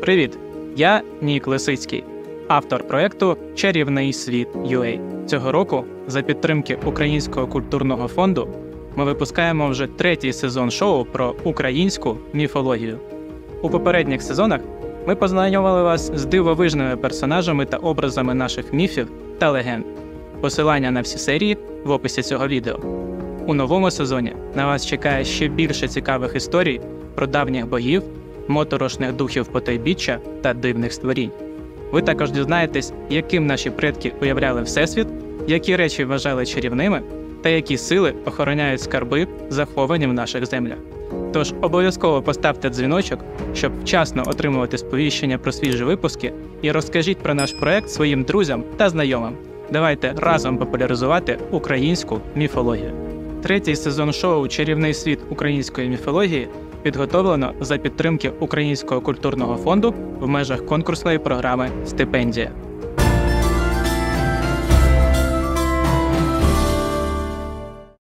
Привіт! Я Нік Лисицький, автор проєкту «Чарівний світ UA». Цього року, за підтримки Українського культурного фонду, ми випускаємо вже третій сезон шоу про українську міфологію. У попередніх сезонах ми познайомили вас з дивовижними персонажами та образами наших міфів та легенд. Посилання на всі серії в описі цього відео. У новому сезоні на вас чекає ще більше цікавих історій про давніх богів, моторошних духів потойбіччя та дивних створінь. Ви також дізнаєтесь, яким наші предки уявляли Всесвіт, які речі вважали чарівними та які сили охороняють скарби, заховані в наших землях. Тож обов'язково поставте дзвіночок, щоб вчасно отримувати сповіщення про свіжі випуски, і розкажіть про наш проект своїм друзям та знайомим. Давайте разом популяризувати українську міфологію. Третій сезон шоу «Чарівний світ української міфології» підготовлено за підтримки Українського культурного фонду в межах конкурсної програми «Стипендія».